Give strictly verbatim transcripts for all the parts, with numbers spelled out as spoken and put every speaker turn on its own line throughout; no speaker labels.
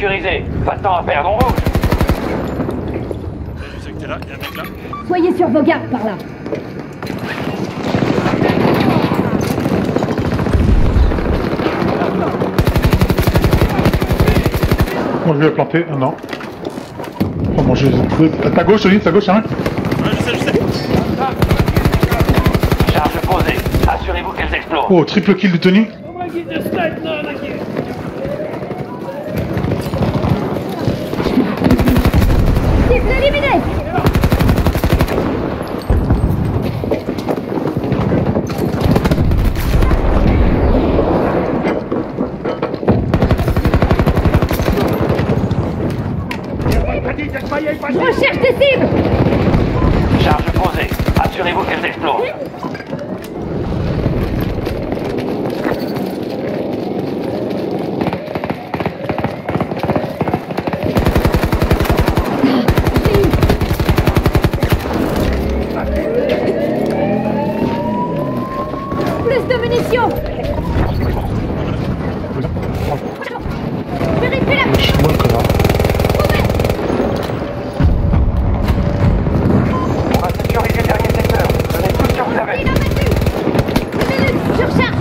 sécurisé. Pas de temps à perdre, on rouge.
Je sais que t'es là, y'a un mec là.
Soyez sur vos gardes par là.
Moi je vais la planter, ah, non. Oh bon, je... À ta gauche, Oli, à ta gauche, y'a un.
Ouais, je sais, je sais.
Charge posée. Assurez-vous qu'elles explosent.
Oh, triple kill de Tony.
Cible éliminée. Recherche des cibles.
Charge posée. Assurez-vous qu'elles explosent.
Plus de munitions. Vérifiez la...
Je suis moi le connard.
On va sécuriser le dernier secteur. Donnez tout ce que vous avez.
Il a battu. Une minute, surcharge.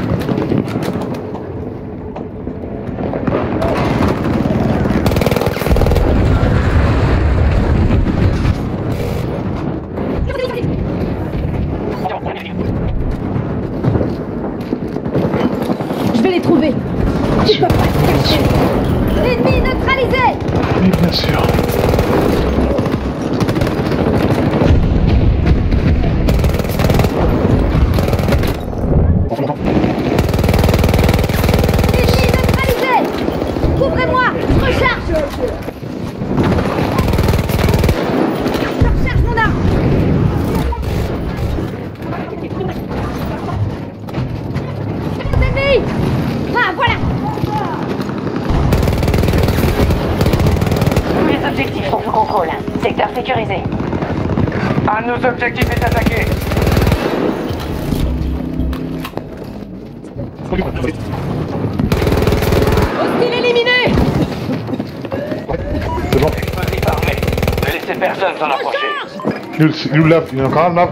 Je vais les trouver. Tu peux pas te cacher. Ennemi neutralisé.
Oui, bien sûr.
Ennemi neutralisé. Couvrez-moi. Recharge. Je recharge mon arme. Ennemi. Ah, voilà.
Tous les objectifs sont sous contrôle. Secteur sécurisé. Un de nos objectifs est attaqué.
Hostile éliminé.
C'est bon.
Explosif armé. Ne laissez personne s'en approcher.
Il est où là? Il y en a encore un là.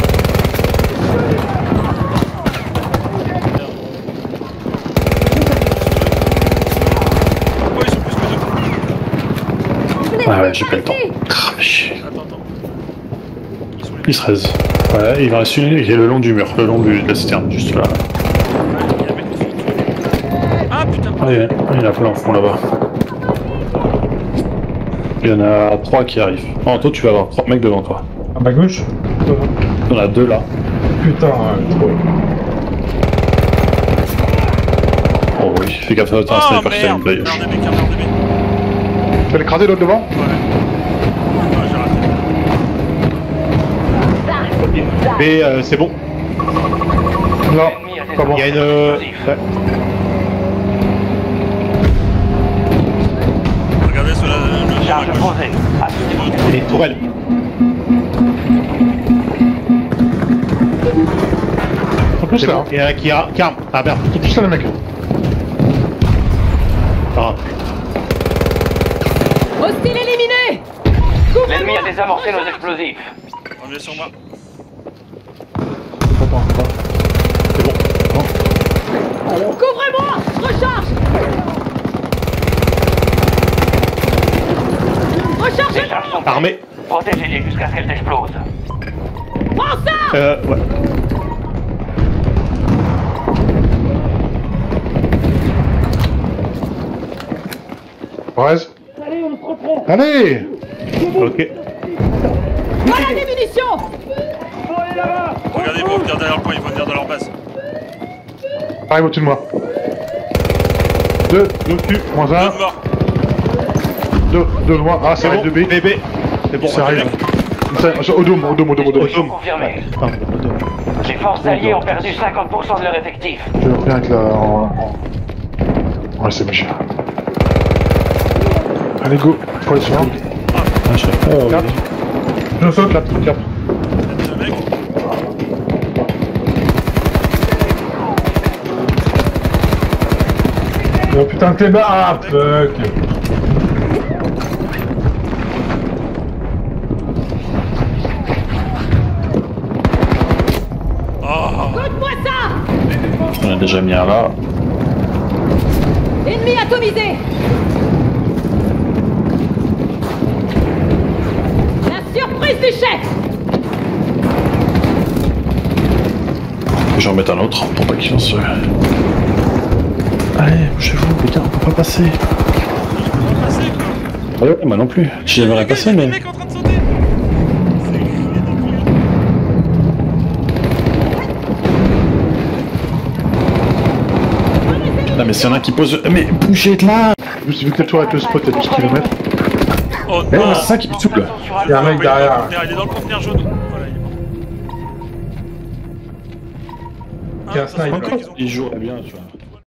Oh, ils sont plus que deux.
Je
Ah
les
ouais, j'ai pas le temps.
ici.
Ah, mais chier.
Attends, attends. Ils sont les
Il se raise. Ouais, il va rester une, il est le long du mur, le long du, de la citerne, juste là.
Il y a un mec dessus. Ah putain.
Ah, il y, a- il y en a plein au fond là-bas. Il y en a trois qui arrivent. En toi, tu vas avoir trois mecs devant toi.
À ma gauche.
Il y en a deux là.
Putain, ouais, trop.
Oh oui, fais gaffe à toi, un
Oh
sniper qui t'a une
merde.
play.
Merde de mec, merde de mec.
Tu vas l'écraser l'autre devant?
Ouais. Ah, j'ai raté.
Mais euh, c'est bon.
Non,
L'ennemi a des
pas bon.
Il y a une.
explosifs.
Ouais.
Regardez cela. Le
Charge
à gauche.
posée. Assurez-vous.
Les tourelles.
En plus
C'est
là.
bon. Il y en a qui a. Qui arme. Ah merde.
En plus là, les mecs.
Ah.
Hostile éliminé.
L'ennemi a désamorcé nos explosifs.
On est sur moi.
Attends, attends.
C'est bon.
Couvrez-moi. Recharge. Recharge.
Les charges sont
Armé.
protégez-les jusqu'à ce qu'elles explosent.
Prends ça.
Euh, ouais.
Reste. Allez.
Ok.
Voilà des munitions.
Regardez, ils vont venir derrière le point, ils vont venir dans leur base.
Arrive au-dessus de moi. Deux, deux dessus, moins
Deux
un.
de mort.
Deux, deux de moi. Ah, c'est
C'est
vrai,
bon.
deux B.
Bébé. C'est bon,
Ça arrive. Ça- Au dôme, au dôme, au dôme, au dôme.
Au dôme.
Confirmé.
Putain, au dôme.
Les forces alliées ont perdu cinquante pour cent de leur effectif.
Je reviens avec la... en- en- Ouais, c'est méchant. Allez, go. Faut aller sur un.
Ah, je sais pas. Oh,
Quatre. Je saute, quatre, quatre.
Le mec.
Oh putain, t'es bas. Ah, fuck.
déjà mis un là.
Ennemi atomisé. La surprise du chef.
Je vais en mettre un autre pour pas qu'il en se... Allez, bougez-vous, putain, on peut pas passer.
On va passer quoi.
Ah ouais, moi non plus. J'aimerais passer, mais...
Le mec en train de sauter. C'est ridicule.
Non mais s'il y en a un qui pose... Mais bougez de là.
Juste vu que toi avec le spot, il y a douze kilomètres.
Oh
Eh,
non.
c'est ça qui me souple.
Il y a un mec derrière. Il est dans le conteneur jaune. Voilà, il est mort.
Qui a un
Ah, ça, c'est
sniper.
pas qu'ils ont-
Il joue bien, tu vois.